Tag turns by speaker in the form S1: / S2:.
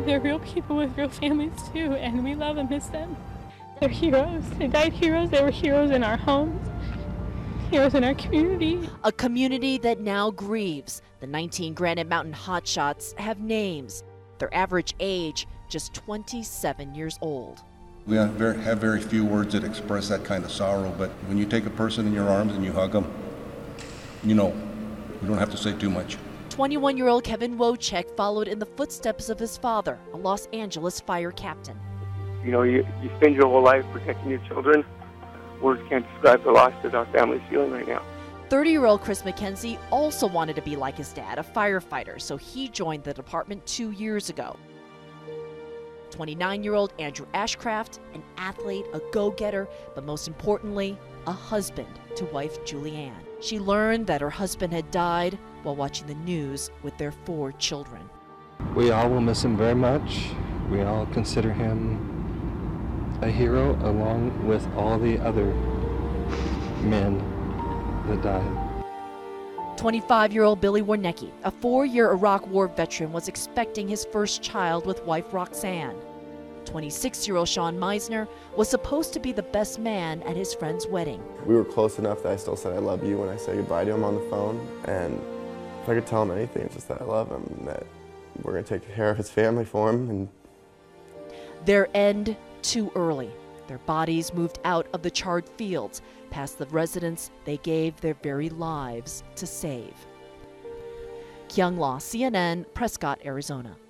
S1: They're real people with real families too, and we love and miss them. They're heroes. They died heroes. They were heroes in our homes, heroes in our community.
S2: A community that now grieves. The 19 Granite Mountain Hotshots have names. Their average age, just 27 years old.
S3: We have very few words that express that kind of sorrow, but when you take a person in your arms and you hug them, you know, you don't have to say too much.
S2: 21-year-old Kevin Wojcik followed in the footsteps of his father, a Los Angeles fire captain.
S4: You know, you spend your whole life protecting your children. Words can't describe the loss that our family's feeling right now.
S2: 30-year-old Chris McKenzie also wanted to be like his dad, a firefighter, so he joined the department 2 years ago. 29-year-old Andrew Ashcraft, an athlete, a go-getter, but most importantly, a husband to wife Julianne. She learned that her husband had died while watching the news with their 4 children.
S5: We all will miss him very much. We all consider him a hero along with all the other men that died.
S2: 25-year-old Billy Warnecki, a 4-year Iraq War veteran, was expecting his first child with wife Roxanne. 26-year-old Sean Meisner was supposed to be the best man at his friend's wedding.
S6: We were close enough that I still said I love you when I said goodbye to him on the phone. And if I could tell him anything, it's just that I love him and that we're going to take care of his family for him. And
S2: their end too early. Their bodies moved out of the charred fields, past the residents they gave their very lives to save. Kyung La, CNN, Prescott, Arizona.